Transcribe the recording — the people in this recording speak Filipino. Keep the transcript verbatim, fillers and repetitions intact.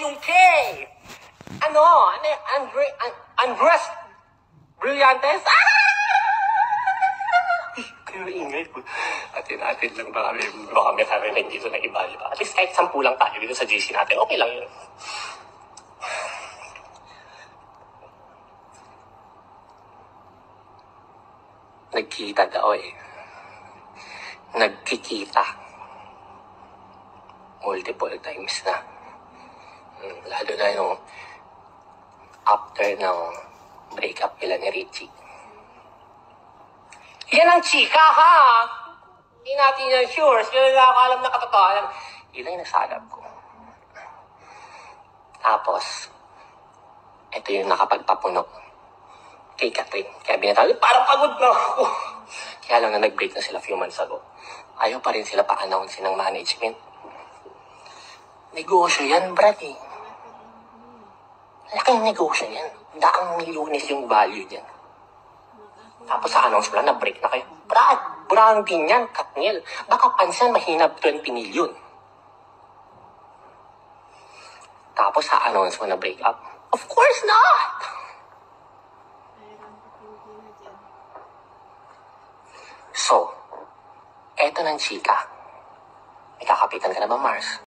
yung K. Ano? Ano? Andre, an, Andres Brillantes? Ah! Kayo ingay po. Atin-atin lang ba kami? Baka may karinig dito na iba, di ba? At least kahit sampu lang tayo dito sa G C natin. Okay lang yun. Nagkita daw eh. Nagkikita. Multiple times na. Hmm, lalo na yung after ng breakup nila ni Richie. Yan ang chika, ha? Hindi natin yan sure. Sila nakakalam na katotohanan. Yun ang nasalab ko. Tapos, ito yung nakapagpapuno kay Catherine. Kaya binatawag, parang pagod na ako. Kaya lang na nag-break na sila few months ago. Ayaw pa rin sila pa-announce ng management. Negosyo yan, Brad eh. Laking negosyo yan. Daang milyones yung value dyan. Tapos sa announce mo lang, na-break na kayo. Brad, branding yan, Katniel. Baka pansan mahina twenty million. Tapos sa announce mo na break up. Of course not! So, eto ng chika. May kakapitan ka na ba, Mars?